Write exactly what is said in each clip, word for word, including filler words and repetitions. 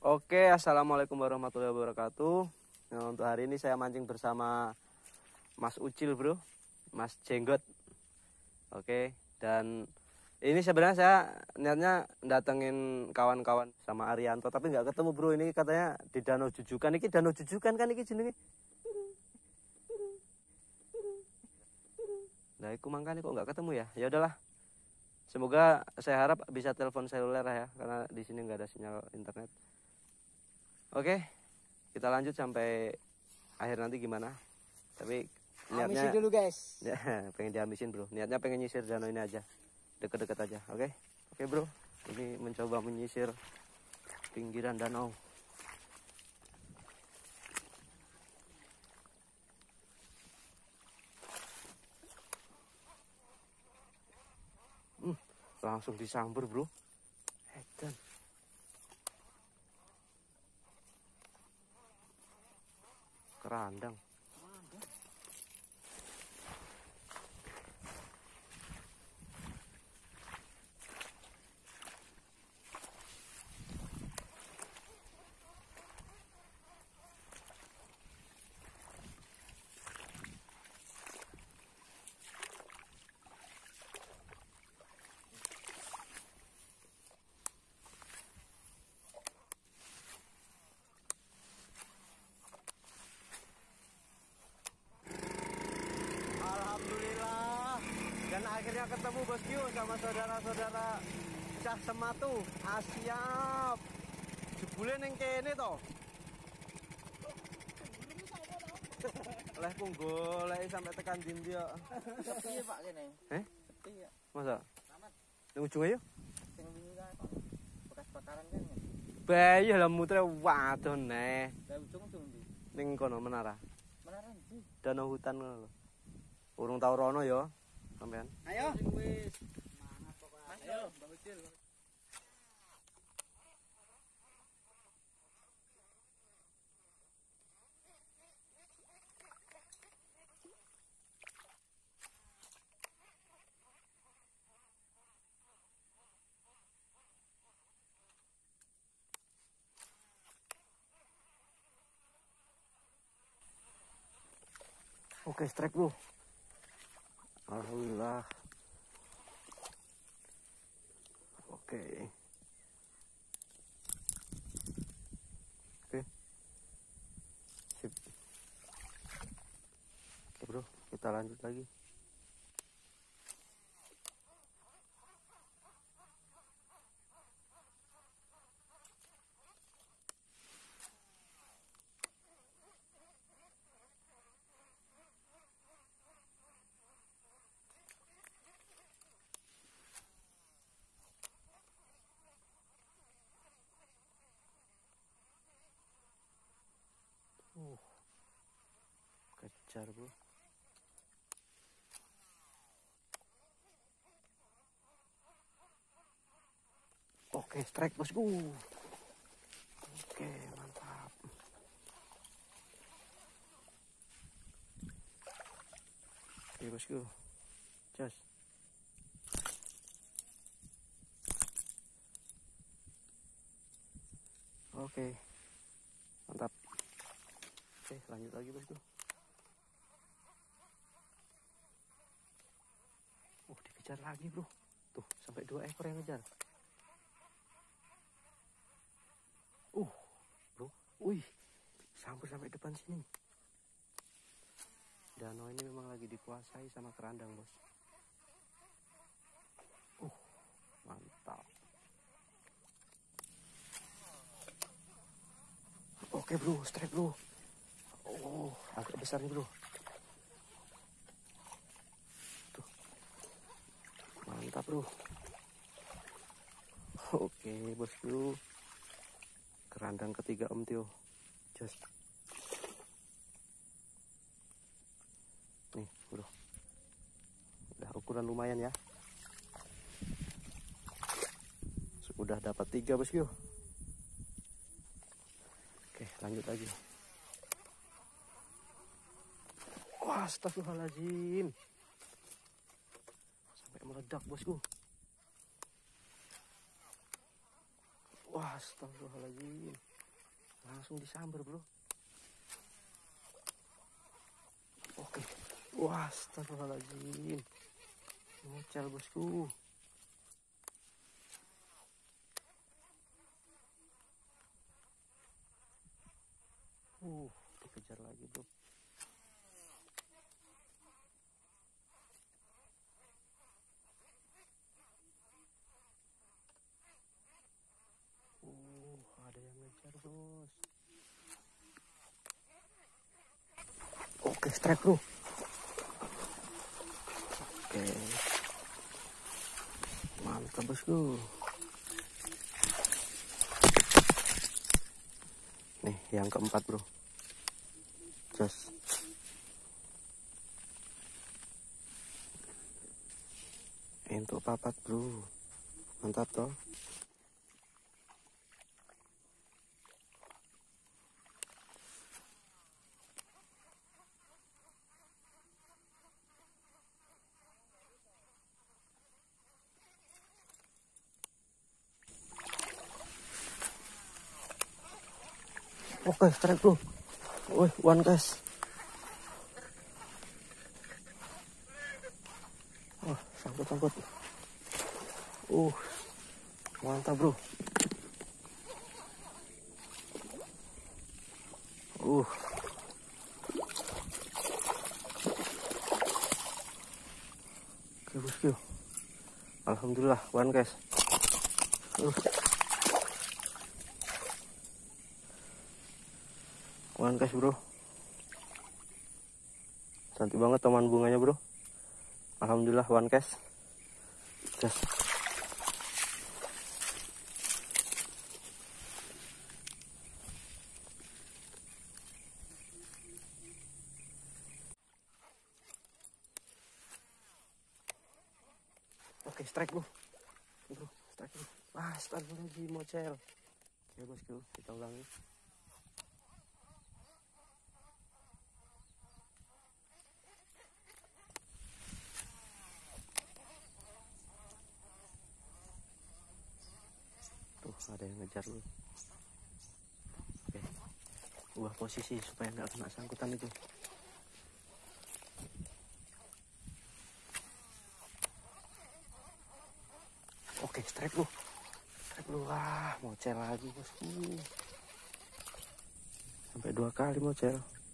Oke, assalamualaikum warahmatullahi wabarakatuh. Nah, untuk hari ini saya mancing bersama Mas Ucil, bro, Mas Jenggot. Oke, dan ini sebenarnya saya niatnya datengin kawan-kawan sama Arianto, tapi nggak ketemu, bro. Ini katanya di Danau Jujukan. Ini Danau Jujukan kan? Ini jenenge. Nah, aku mangkane kok nggak ketemu ya? Ya udahlah. Semoga saya harap bisa telepon seluler ya, karena di sini nggak ada sinyal internet. Oke, kita lanjut sampai akhir nanti gimana. Tapi niatnya Amisin dulu guys. Ya, pengen dihabisin, bro. Niatnya pengen nyisir danau ini aja, deket-deket aja. Oke, oke, bro. Ini mencoba menyisir pinggiran danau. Hmm, langsung disambur, bro. Edan. Kerandang. Alhamdulillah, dan akhirnya ketemu bosku sama saudara-saudara Cah Sematu. Asyap jebule ning kene to. Leh ku golek sampai tekan ndi yo. Iya Pak kene. Eh? Iya. Masa? Selamat. Ning ujung ayo. Sing wingi kae Pak. Bekas bakaran kan. Bayi lah mutre wadon neh. Lah ujung-ujung ndi? Ning kono menara. Menara ndi? Danau hutan ngono lho. Urung tau rono yo, sampean. Ayo. Wis. Semangat pokoknya. Ayo, Bang Ucil. Oke, strike, bro. Alhamdulillah. Oke. Oke. Sip. Oke, bro. Kita lanjut lagi. Uh, kejar, bro. Oke, strike, bosku. Oke, mantap. Oke, bosku. Just. Oke, mantap. Oke, lanjut lagi, bosku. Oh, dikejar lagi, bro. Tuh, sampai dua ekor yang ngejar. Uh, bro. Wih, sampai sampai depan sini. Danau ini memang lagi dikuasai sama kerandang, bos. Uh, mantap. Oke, bro, strike, bro. Oh, agak besar nih, bro. Tuh. Mantap, bro. Oke, bosku. Kerandang ketiga Om Tio. Just. Nih, bro. Udah ukuran lumayan ya. Sudah dapat tiga, bosku. Oke, lanjut lagi. Wah, astagfirullahaladzim. Sampai meledak, bosku. Wah, astagfirullahaladzim. Langsung disambar bro. Oke. Wah, astagfirullahaladzim. Mocel bosku. Uh, dikejar lagi bro. Uh, ada yang ngejar bos. Oke, strike bro. Oke, mantap bosku. Nih yang keempat bro. Jos. Untuk papat bro. Mantap toh. Oke, strike bro. Wih, one cast. Wah, sangkut-sangkut. Uh, mantap bro. Uh. Oke bosku. Alhamdulillah, one cast. Uh. One cast bro. Cantik banget teman bunganya bro. Alhamdulillah one cast. Just. Oke, strike bro. Bro, strike bro. Ah, strike lagi mocel. Oke bosku, kita ulangi. Ada yang ngejar lu. Oke, ubah posisi supaya nggak kena sangkutan itu. Oke, strike lu, strike lu. Wah, mocel lagi bosku. Sampai dua kali mocel.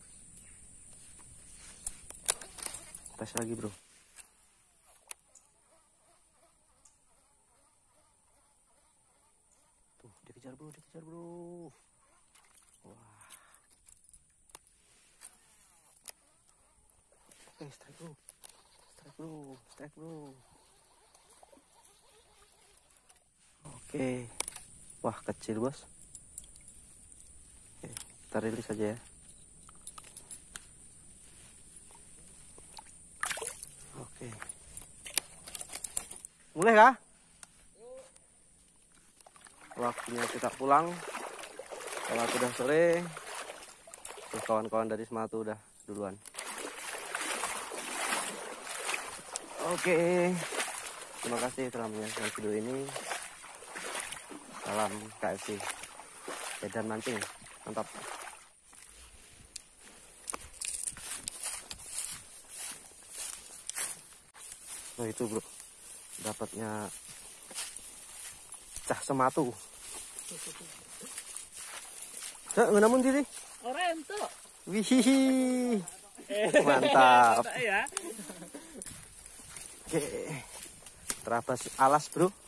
Tes lagi bro. Dikejar bro, dikejar bro. Wah. Oke, strike bro. Strike bro, strike bro. Oke. Wah, kecil bos. Oke, kita rilis aja ya. Oke. Mulai kah? Waktunya kita pulang. Kalau sudah sore, terus kawan-kawan dari Sematu udah duluan. Oke, terima kasih telah menyaksikan video ini. Salam K F C Edan mancing, mantap. Oh itu bro, dapatnya cah Sematu. Cak, namun diri. Orang tuh. Wih, mantap. Ya. Oke, terabas alas bro.